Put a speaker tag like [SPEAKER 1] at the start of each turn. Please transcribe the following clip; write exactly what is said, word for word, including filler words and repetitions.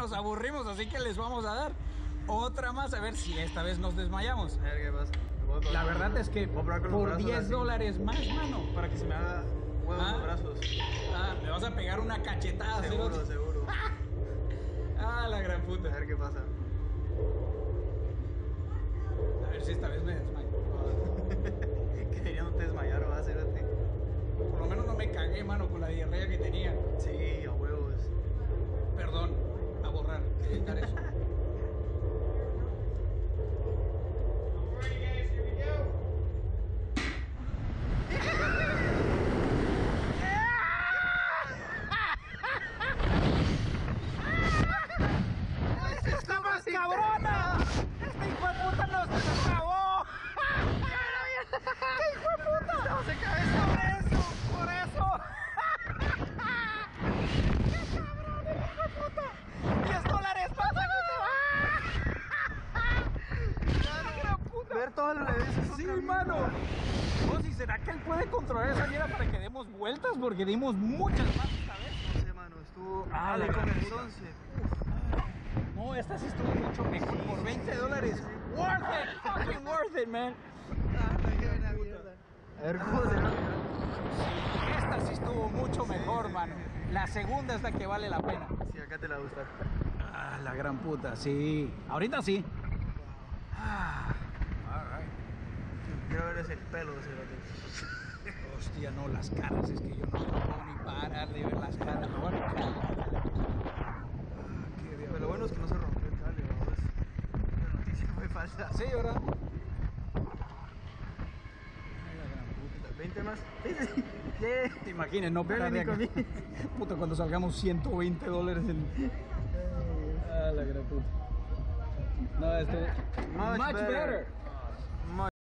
[SPEAKER 1] nos aburrimos, así que les vamos a dar otra más, a ver si esta vez nos desmayamos.
[SPEAKER 2] A ver qué pasa.
[SPEAKER 1] La verdad es que por diez dólares más, mano.
[SPEAKER 2] Para que se me haga huevo en los brazos.
[SPEAKER 1] Ah, me vas a pegar una cachetada.
[SPEAKER 2] Seguro,
[SPEAKER 1] ¿sí?
[SPEAKER 2] seguro.
[SPEAKER 1] Ah, la gran puta.
[SPEAKER 2] A ver qué pasa.
[SPEAKER 1] A ver si esta vez me desmayo.
[SPEAKER 2] Que diría no te desmayar, va a hacer a ti.
[SPEAKER 1] Por lo menos no me cagué, mano, con la diarrea que tenía.
[SPEAKER 2] Sí, a huevos.
[SPEAKER 1] Perdón, a borrar, editar eso. ¡Está más cabrona! ¡Este hijo de puta nos acabó! ¡Qué hijo de puta! ¡No se cae por eso! ¡Por eso! ¡Qué cabrón, hijo de puta! ¡diez dólares más! ¡Qué puta!
[SPEAKER 2] Ver todo lo que dices.
[SPEAKER 1] ¡Sí, mano! No, si será que él puede controlar esa mierda para que demos vueltas, porque dimos muchas más esta vez.
[SPEAKER 2] No sé, mano, estuvo.
[SPEAKER 1] Ah,
[SPEAKER 2] Dale
[SPEAKER 1] la
[SPEAKER 2] con
[SPEAKER 1] gran
[SPEAKER 2] el
[SPEAKER 1] puta.
[SPEAKER 2] once.
[SPEAKER 1] No, esta sí estuvo mucho mejor. Por veinte dólares. Worth it, fucking worth it, man.
[SPEAKER 2] Ah, qué buena mierda. A ver cómo se va.
[SPEAKER 1] Sí, esta sí estuvo mucho mejor, mano. La segunda es la que vale la pena.
[SPEAKER 2] Sí, acá te la gusta.
[SPEAKER 1] Ah, la gran puta, sí. Ahorita sí. Ah, all right.
[SPEAKER 2] Quiero ver ese pelo de ese gato.
[SPEAKER 1] Hostia, no, las caras, es que yo no puedo ni parar de ver las caras. Me voy a cagar.
[SPEAKER 2] Pero lo bueno es que no se rompió el cable, vamos. La noticia fue falsa.
[SPEAKER 1] Sí, ¿verdad?
[SPEAKER 2] veinte más. Sí, sí.
[SPEAKER 1] Te imaginas, no parar de
[SPEAKER 2] Verle,
[SPEAKER 1] acá. Puta, cuando salgamos ciento veinte dólares en... Ah, la gran puta. No, este...
[SPEAKER 2] Much
[SPEAKER 1] Much
[SPEAKER 2] better.
[SPEAKER 1] better.